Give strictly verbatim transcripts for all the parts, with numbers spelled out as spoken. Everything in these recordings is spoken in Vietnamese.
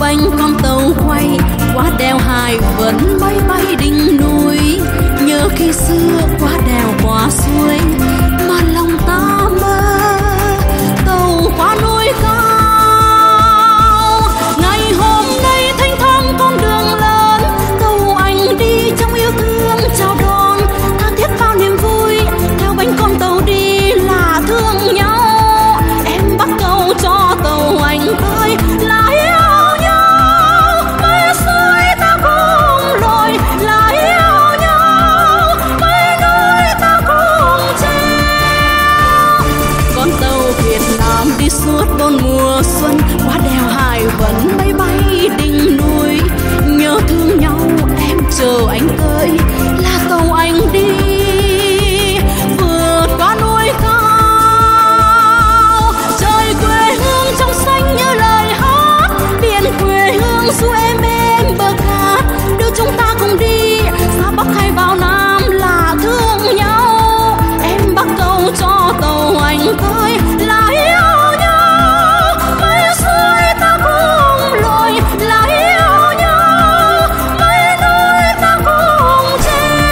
anh con tàu quay qua đèo Hải vẫn bay bay đỉnh núi. Nhớ khi xưa qua đèo qua suối mà lòng ta mơ tàu qua núi cao. Ngày hôm nay thanh thang con đường lớn, tàu anh đi trong yêu thương chào đón, tha thiết bao niềm vui theo bánh con tàu đi là thương nhau. Em bắt cầu cho tàu anh ơi là yêu nhau, mấy suối ta cùng lội là yêu nhau, mấy núi ta cùng treo. Con tàu Việt Nam đi suốt bốn mùa xuân, qua đèo Hải vẫn bay bay đỉnh núi. Nhớ thương nhau em chờ anh tới là tàu anh đi vượt qua núi cao. Trời quê hương trong xanh như lời hát, biển quê hương du êm êm bờ cát. Đưa chúng ta cùng đi ra Bắc hay vào Nam là thương nhau. Em bắt cầu cho tàu anh tới là yêu nhau, mấy suối ta cùng lội là yêu nhau, mấy núi ta cùng treo.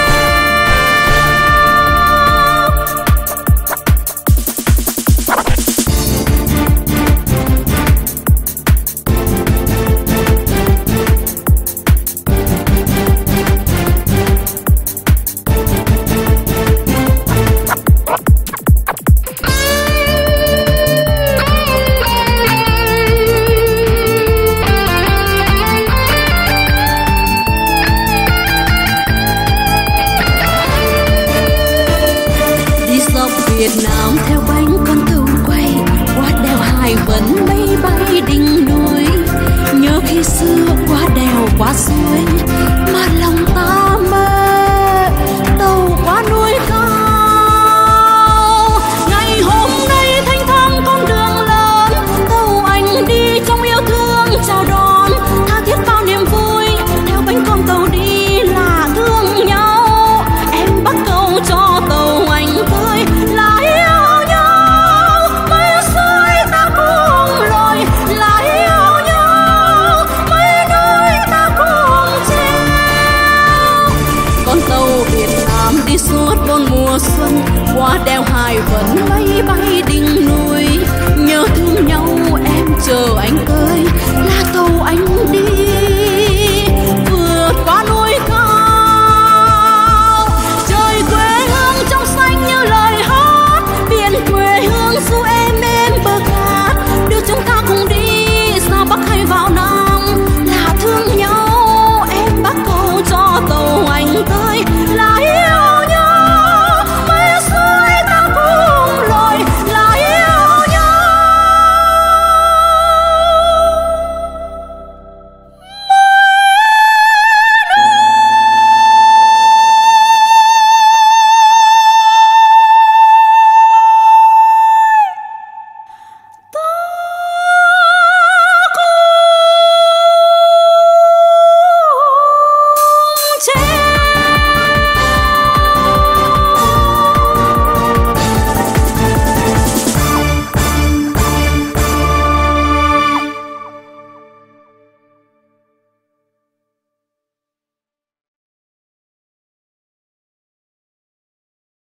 Đi dọc Việt Nam theo bánh con tàu quay qua đèo Hải vẫn bay bay đỉnh núi. Nhớ khi xưa qua đèo qua suối mà lòng ta mơ tàu qua núi cao. Ngày hôm nay thanh thang con đường lớn, tàu anh đi trong yêu thương chào đón, tha thiết bao niềm vui theo bánh con tàu đi là thương nhau. Em bắt cầu cho tàu anh tới là yêu nhau, mấy suối ta cùng lội là yêu nhau, mấy núi ta cùng treo. Con tàu Việt Nam đi suốt bốn mùa xuân, qua đèo Hải vẫn bay bay đỉnh núi. Nhớ thương nhau em chờ anh tới